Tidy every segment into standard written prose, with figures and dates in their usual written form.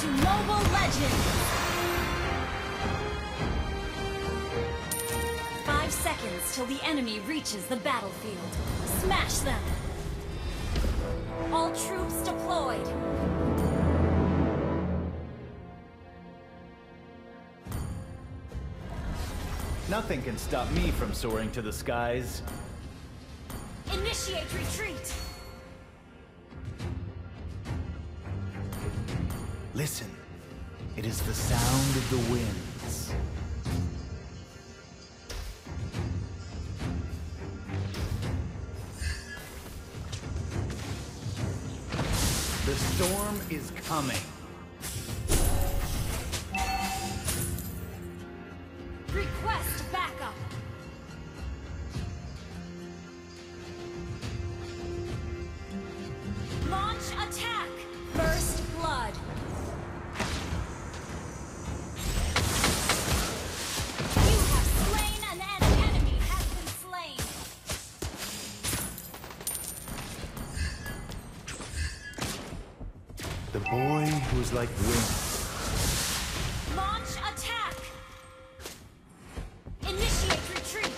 to Mobile Legends! 5 seconds till the enemy reaches the battlefield. Smash them! All troops deployed! Nothing can stop me from soaring to the skies. Initiate retreat! Listen, it is the sound of the winds. The storm is coming. Request backup! Launch attack! First blood! You have slain an enemy has been slain! The boy who's like wind. Launch attack! Initiate retreat!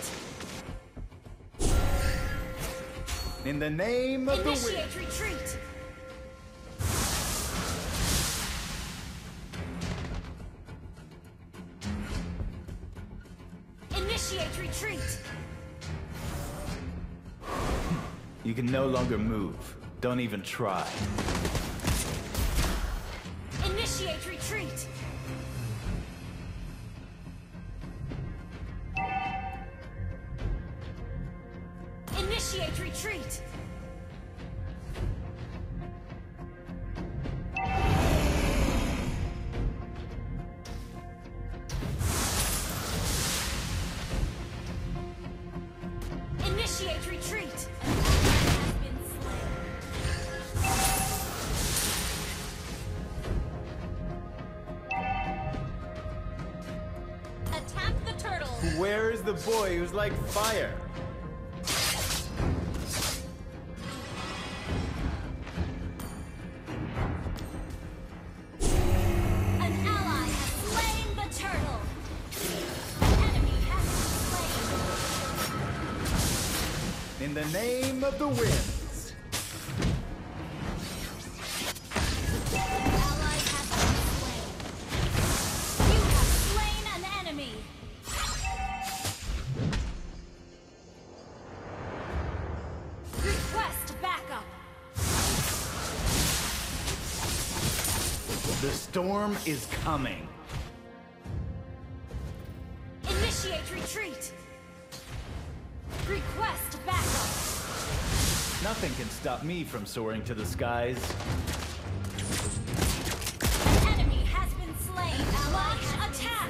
In the name of the wind. Initiate retreat! Initiate retreat! You can no longer move. Don't even try. Initiate retreat! Initiate retreat! Initiate retreat! An ally has been slain. Attack the turtle! Where is the boy who's like fire? An ally has slain the turtle! An enemy has been slain! In the name of the winds. An ally has been slain! You have slain an enemy! Request backup! The storm is coming. Initiate retreat! Request backup! Nothing can stop me from soaring to the skies. An enemy has been slain! Launch attack!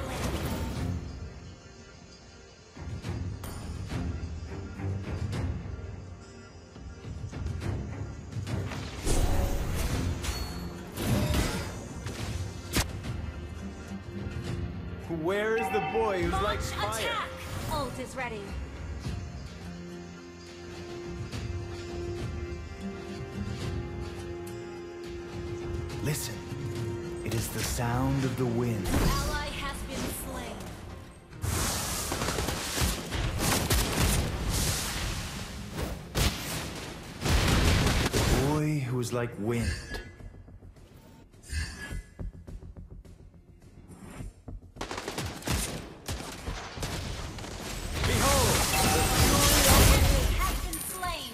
Where is the boy who's like Launch fire? attack! Ult is ready. Listen, it is the sound of the wind. Ally has been slain. The boy who is like wind. Behold, the Enemy has been slain.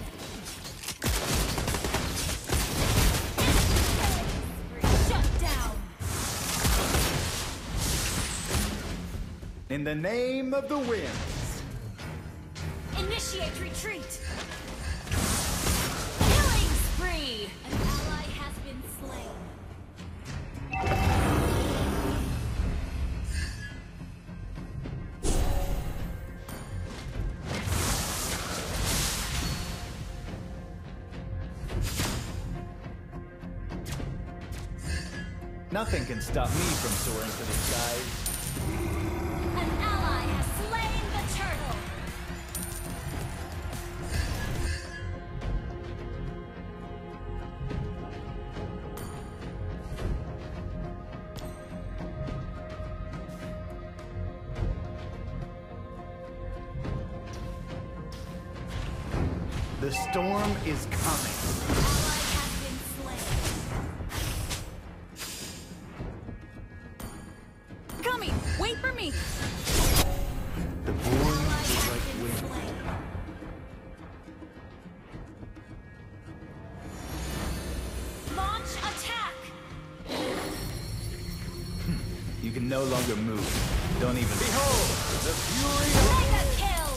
Shut down. in the name of the winds. Initiate retreat. Killing spree. An ally has been slain. Nothing can stop me from soaring to the skies. An ally has slain the turtle. storm is coming. Ally has been slain. Coming! Wait for me! The boy Ally is has like been wind. slain. Launch attack! You can no longer move. Don't even. Behold, the fury of... Mega kill!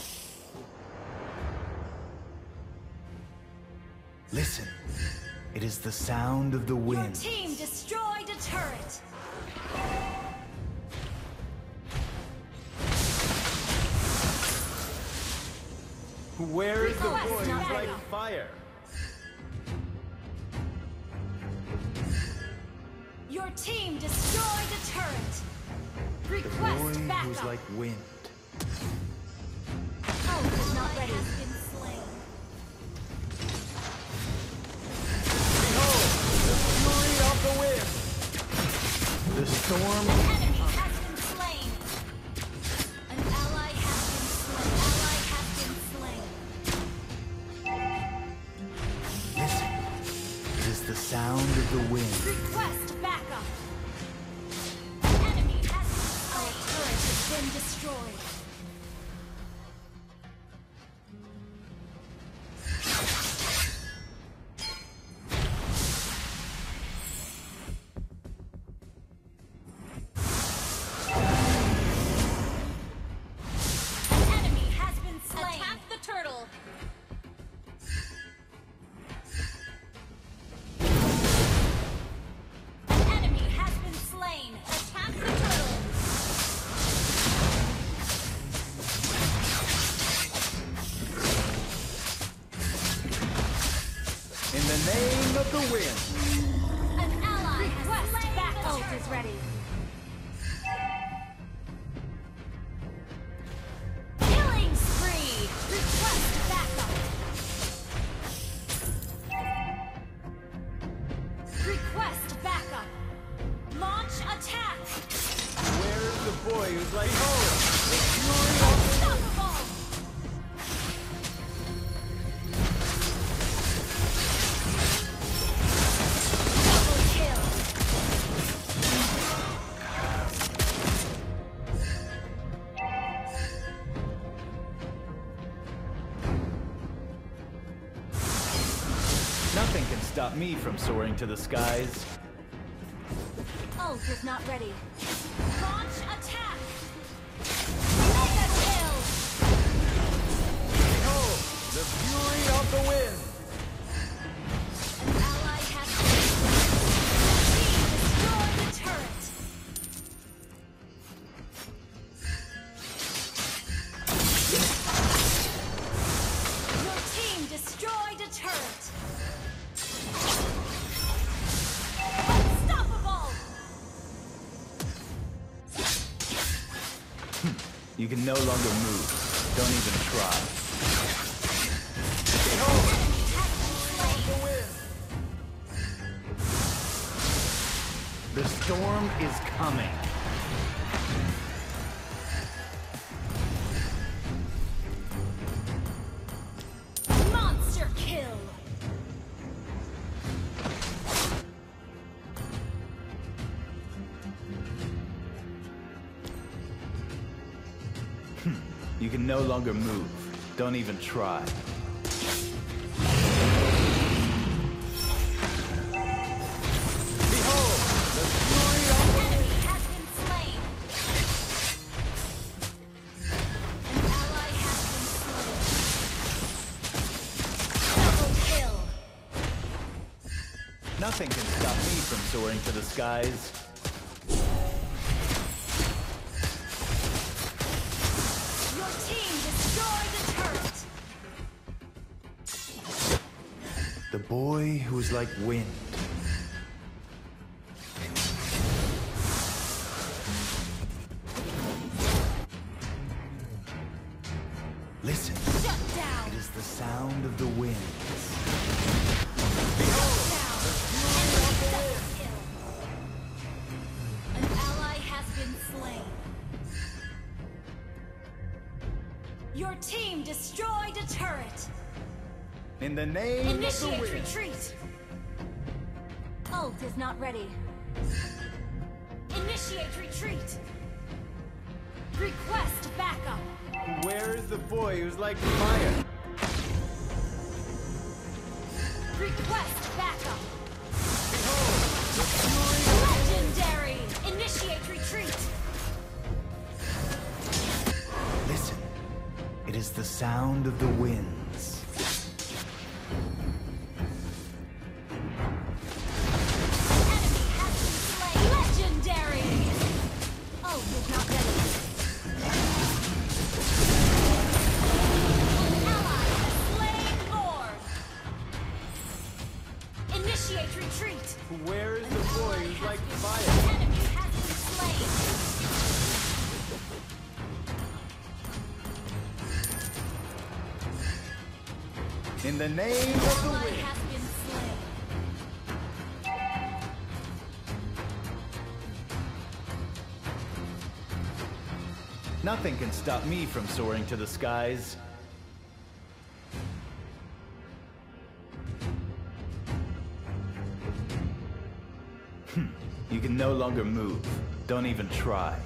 Listen. It is the sound of the Your wind. team destroyed a turret. Where is the Request boy who's not like ready. fire? Your team destroyed a turret. The Request boy who's backup. like wind. Ult is not ready. Has been slain. Behold, the fury of the wind! The storm. Enemy has been slain. An ally has been slain. Ally has been slain. Listen. It is the sound of the wind. Request backup. Enemy has been slain. Our turret has been destroyed. An enemy has been slain. Attack the turtle! An enemy has been slain. Attack the turtle! In the name of the wind! An ally has slain backup. the turret. Is ready. Killing spree. Request backup. Request backup. Launch attack. Where is the boy who's like... Behold, the fury of... Unstoppable. Double kill. Nothing can stop me from soaring to the skies. Ult is not ready. Launch attack. Mega kill. Behold, the fury of the wind! An ally has been slain. Team destroyed the turret. Your team destroyed a turret. Unstoppable. You can no longer move. Don't even try. Behold, Has been slain. the wind! The storm is coming. Monster kill. You can no longer move. Don't even try. Behold, the fury of the Enemy has been slain. An ally has been slain. Double kill. Nothing can stop me from soaring to the skies. Your team destroyed a turret. The boy who is like wind. Listen, Shut down. it is the sound of the wind. Down. Enemy double kill. An ally has been slain. Your team destroyed a turret. In the name of the Initiate wind. retreat. Ult is not ready. Initiate retreat. Request backup. Where is the boy who's like fire? Request backup. Behold, the fury of Legendary. Initiate retreat. Listen, it is the sound of the winds. Enemy has been slain. Legendary. Ult is not ready. An ally has slain Lord. Initiate retreat. Where is the boy who's like fire? Enemy has been slain. In the name of the Ally wind. has been slain. Nothing can stop me from soaring to the skies. You can no longer move. Don't even try.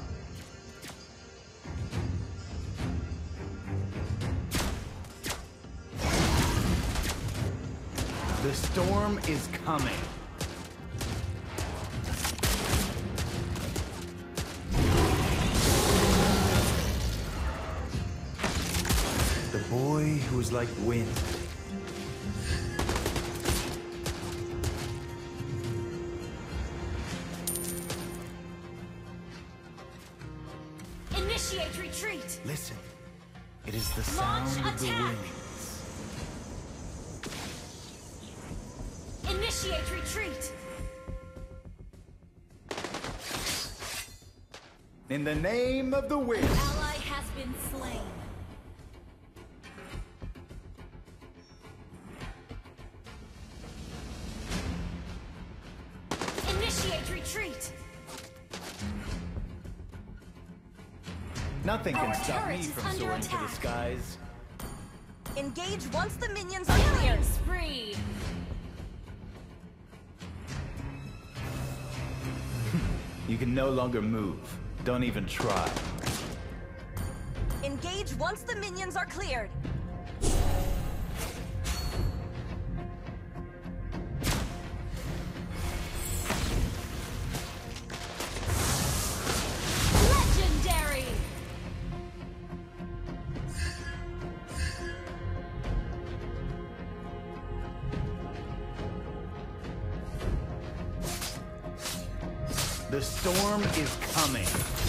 The storm is coming. The boy who is like wind. Initiate retreat. Listen, it is the Launch sound of the attack. wind. Initiate retreat. In the name of the wind. Ally has been slain. Initiate retreat. Nothing can Our stop turret me is from under soaring to the attack. skies. Engage once the minions are Killing cleared. spree. You can no longer move. Don't even try. Engage once the minions are cleared. Legendary. The storm is coming.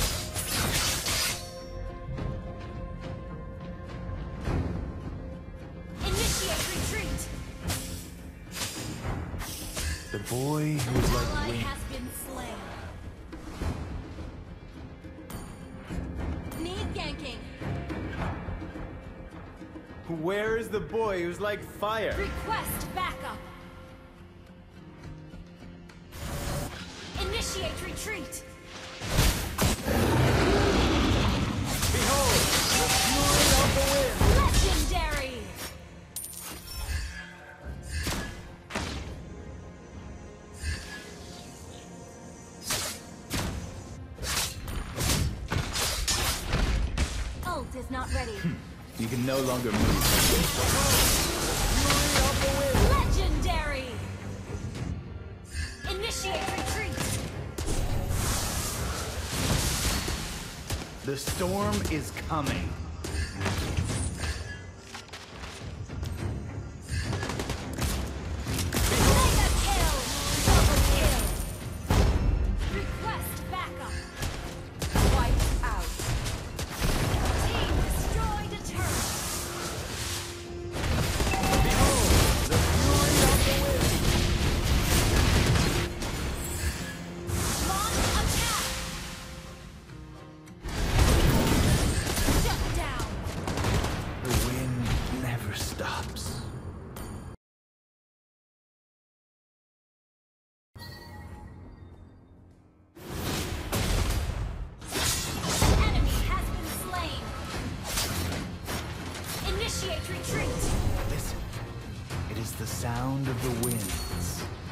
Initiate retreat. The boy who is like Ally wind. has been slain. Need ganking. Where is the boy who's like fire? Request backup. Initiate retreat. Behold, the fury of the wind. Legendary. Ult is not ready. You can no longer move. Fury of the wind. Legendary. Initiate retreat. The storm is coming. Mega kill. Double kill. Request backup. Wipe out. Team destroyed a turret. Behold, the fury of the wind. Launch attack. Shut down. The wind never stops. Enemy has been slain. Initiate retreat. Listen, the sound of the winds.